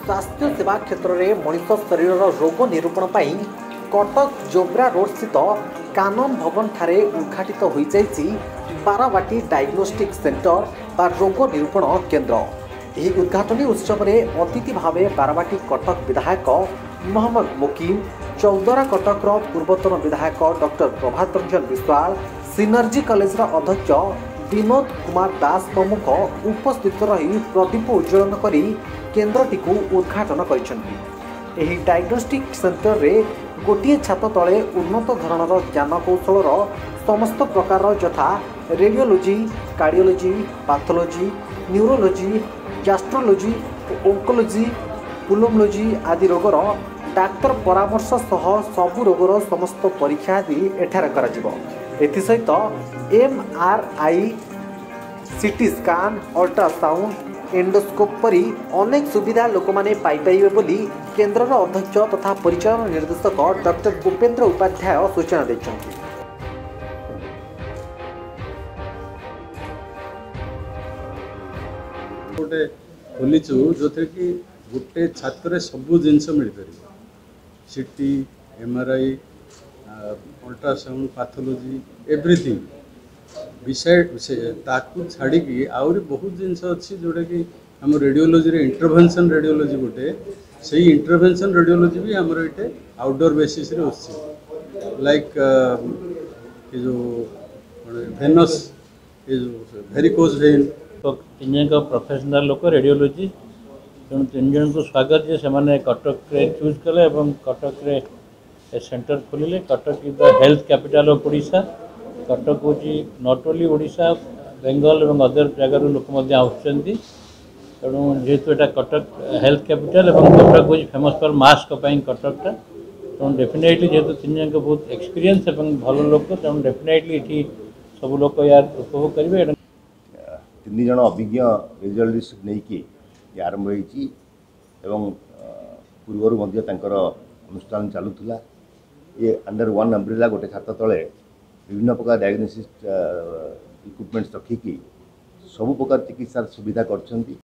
स्वास्थ्य सेवा क्षेत्र में मनीष शरीर रोग निरूपण पर कटक जोब्रा रोड स्थित कानन भवन ठारे उद्घाटित हो बारावाटी डायग्नोस्टिक सेंटर बा रोग निरूपण केन्द्र। यह उद्घाटनी उत्सव में अतिथि भाव बारावाटी कटक विधायक मोहम्मद मुकीम, चौदरा कटकर पूर्वतन विधायक doctor Prabhat Ranjan Biswal, synergy college अध्यक्ष विनोद कुमार दास प्रमुख उपस्थित रही प्रदीप उज्ज्वलन करी केन्द्रटी उद्घाटन कर डायग्नोस्टिक सेंटर रे गोटे छात तले उन्नत धरणर ज्ञान कौशल समस्त प्रकार यथा radiology, cardiology, pathology, neurology, gastrology, oncology, pulmonology आदि रोगर डाक्तर परामर्श सह सबु रोगर समस्त परीक्षा आदि एठार करा एसहित MRI, CT scan, ultrasound, endoscope परी अनेक सुविधा लोक माने पाइपारे बोली केन्द्र अध्यक्ष तथा परिचालन निर्देशक डॉक्टर भूपेन्द्र उपाध्याय सूचना देछन्ति। गोटे खोलीचु जो कि गोटे छात्र सबू जिनस मिल पार CT, MRI, ultrasound, pathology everything beside ताकू छाड़ी आहरी बहुत जिनस अच्छी जोटा कि आम रेडियोलोजी रे इंटरवेंशन रेडियोलोजी गोटे से इंटरवेंशन रेडियोलोजी भी आमर ये आउटडोर बेसिस रे लाइक ये जो भेनस ये जो वेरिकोज वेन तो तीन जन का प्रोफेशनल लोक रेडियोलोजी तेणु तीन जन को स्वागत जे से कटक रे चूज कले कटक रे सेंटर खोलिले। Cuttack is the health capital of Odisha. Cuttack हूँ नॉट ओनली ओडिशा बेंगल और अदर जगार लोक आसुँच तेणु जेहेतु यहाँ कटक हेल्थ कैपिटल और कटक हूँ फेमस फॉर मास्क कटकटा तेणु डेफिनेटली जेहेतु तीन जन बहुत एक्सपीरियंस और भल लोक तेणु डेफिनेटली ये सब लोक यार उपभोग करेंगे। तीन जन अभिज्ञ रेडियोलॉजिस्ट नहीं आरंभ होती पूर्वर अनुष्ठान चलूला ये अंडर वन अम्ब्रेला गोटे छात तले विभिन्न प्रकार डायग्नोस्टिक इक्विपमेंट्स रखिकी सब प्रकार चिकित्सा सुविधा कर।